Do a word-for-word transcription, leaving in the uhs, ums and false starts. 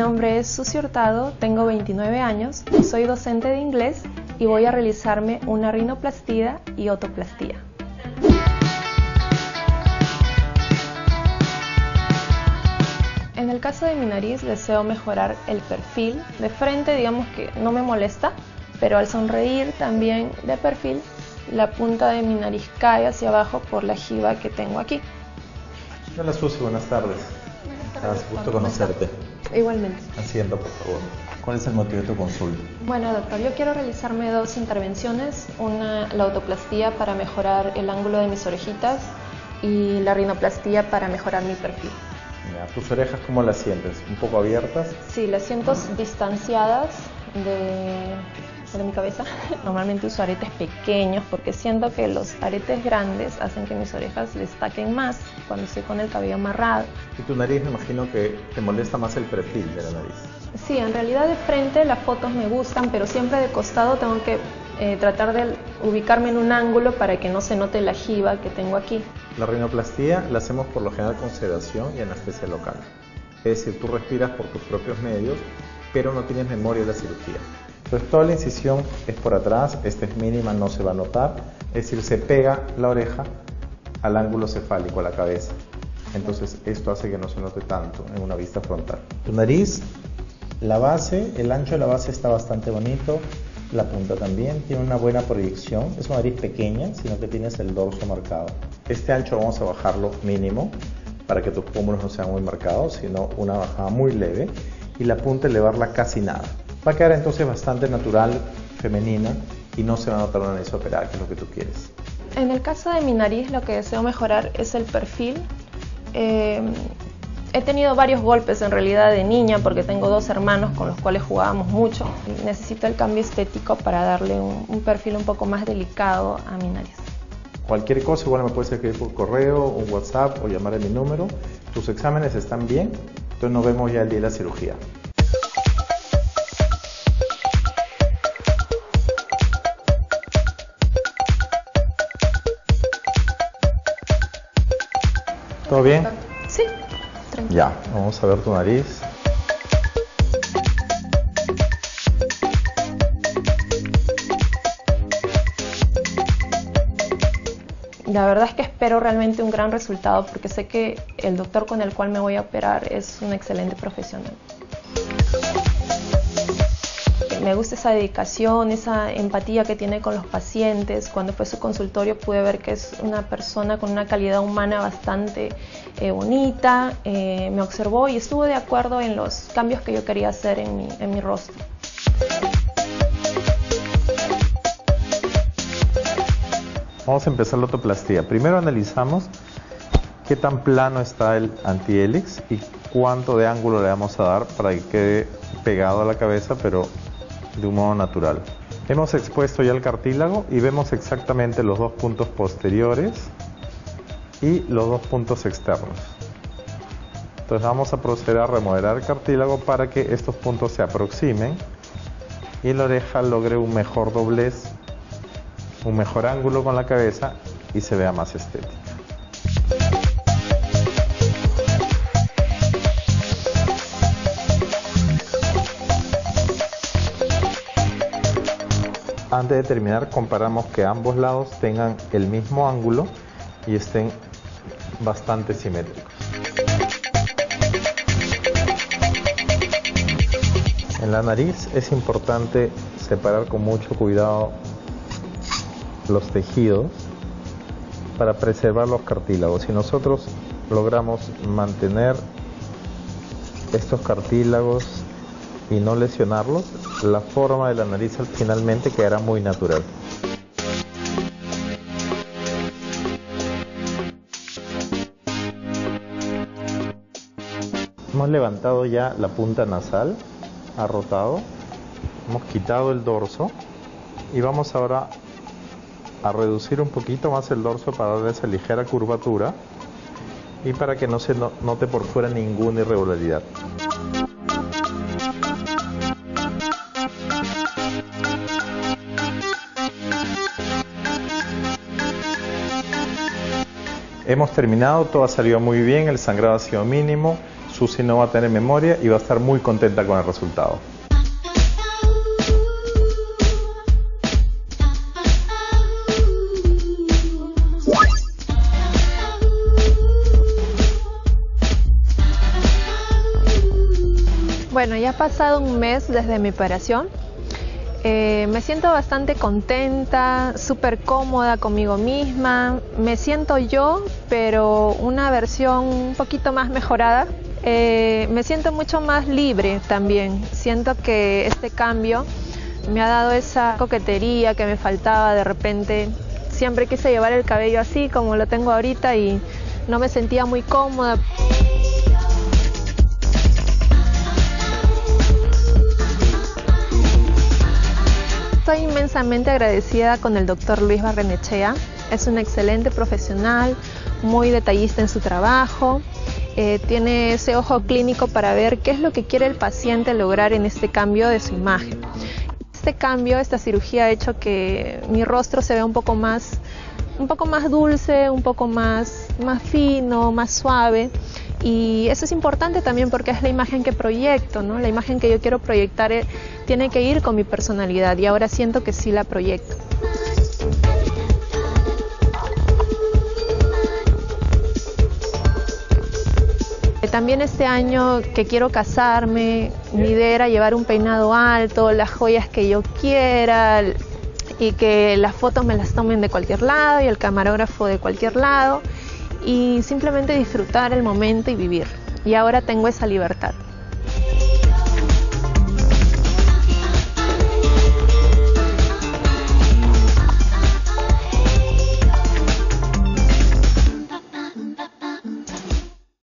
nombre es Susi Hurtado, tengo veintinueve años, soy docente de inglés y voy a realizarme una rinoplastia y otoplastía. En el caso de mi nariz deseo mejorar el perfil. De frente digamos que no me molesta, pero al sonreír también de perfil la punta de mi nariz cae hacia abajo por la jiba que tengo aquí. Hola Susi, buenas tardes. Buenas tardes. Gusto conocerte. Igualmente. Haciendo, por favor. ¿Cuál es el motivo de tu consulta? Bueno, doctor, yo quiero realizarme dos intervenciones. Una, la otoplastía para mejorar el ángulo de mis orejitas y la rinoplastia para mejorar mi perfil. Ya, ¿tus orejas cómo las sientes? ¿Un poco abiertas? Sí, las siento distanciadas de, de mi cabeza. Normalmente uso aretes pequeños porque siento que los aretes grandes hacen que mis orejas destaquen más cuando estoy con el cabello amarrado. ¿Y tu nariz? Me imagino que te molesta más el perfil de la nariz. Sí, en realidad de frente las fotos me gustan, pero siempre de costado tengo que eh, tratar de ubicarme en un ángulo para que no se note la jiba que tengo aquí. La rinoplastia la hacemos por lo general con sedación y anestesia local. Es decir, tú respiras por tus propios medios, pero no tienes memoria de la cirugía. Entonces toda la incisión es por atrás, esta es mínima, no se va a notar. Es decir, se pega la oreja al ángulo cefálico, a la cabeza. Entonces esto hace que no se note tanto en una vista frontal. Tu nariz, la base, el ancho de la base está bastante bonito. La punta también tiene una buena proyección. Es una nariz pequeña, sino que tienes el dorso marcado. Este ancho vamos a bajarlo mínimo para que tus pómulos no sean muy marcados, sino una bajada muy leve. Y la punta elevarla casi nada. Va a quedar entonces bastante natural, femenina, y no se va a notar una nariz operada, que es lo que tú quieres. En el caso de mi nariz, lo que deseo mejorar es el perfil. Eh, he tenido varios golpes en realidad de niña porque tengo dos hermanos con los cuales jugábamos mucho. Necesito el cambio estético para darle un, un perfil un poco más delicado a mi nariz. Cualquier cosa, igual me puedes escribir por correo, un WhatsApp o llamar a mi número. Tus exámenes están bien, entonces nos vemos ya el día de la cirugía. ¿Todo bien? Sí, tranquilo. Ya, vamos a ver tu nariz. La verdad es que espero realmente un gran resultado porque sé que el doctor con el cual me voy a operar es un excelente profesional. Me gusta esa dedicación, esa empatía que tiene con los pacientes. Cuando fue a su consultorio pude ver que es una persona con una calidad humana bastante eh, bonita. Eh, me observó y estuvo de acuerdo en los cambios que yo quería hacer en mi, en mi rostro. Vamos a empezar la otoplastía. Primero analizamos qué tan plano está el antihélix y cuánto de ángulo le vamos a dar para que quede pegado a la cabeza, pero de un modo natural. Hemos expuesto ya el cartílago y vemos exactamente los dos puntos posteriores y los dos puntos externos. Entonces vamos a proceder a remodelar el cartílago para que estos puntos se aproximen y la oreja logre un mejor doblez, un mejor ángulo con la cabeza y se vea más estética. Antes de terminar, comparamos que ambos lados tengan el mismo ángulo y estén bastante simétricos. En la nariz es importante separar con mucho cuidado los tejidos para preservar los cartílagos. Si nosotros logramos mantener estos cartílagos y no lesionarlos, la forma de la nariz finalmente quedará muy natural. Hemos levantado ya la punta nasal, ha rotado, hemos quitado el dorso y vamos ahora a reducir un poquito más el dorso para darle esa ligera curvatura y para que no se note por fuera ninguna irregularidad. Hemos terminado, todo ha salido muy bien, el sangrado ha sido mínimo, Susi no va a tener memoria y va a estar muy contenta con el resultado. Bueno, ya ha pasado un mes desde mi operación. Eh, me siento bastante contenta, súper cómoda conmigo misma. Me siento yo, pero una versión un poquito más mejorada. Eh, me siento mucho más libre también. Siento que este cambio me ha dado esa coquetería que me faltaba de repente. Siempre quise llevar el cabello así como lo tengo ahorita y no me sentía muy cómoda. Estoy inmensamente agradecida con el doctor Luis Barrenechea. Es un excelente profesional, muy detallista en su trabajo. Eh, tiene ese ojo clínico para ver qué es lo que quiere el paciente lograr en este cambio de su imagen. Este cambio, esta cirugía ha hecho que mi rostro se vea un poco más, un poco más dulce, un poco más, más fino, más suave. Y eso es importante también porque es la imagen que proyecto, ¿no? La imagen que yo quiero proyectar eh, tiene que ir con mi personalidad y ahora siento que sí la proyecto. También este año que quiero casarme, mi idea era llevar un peinado alto, las joyas que yo quiera y que las fotos me las tomen de cualquier lado y el camarógrafo de cualquier lado. Y simplemente disfrutar el momento y vivir. Y ahora tengo esa libertad.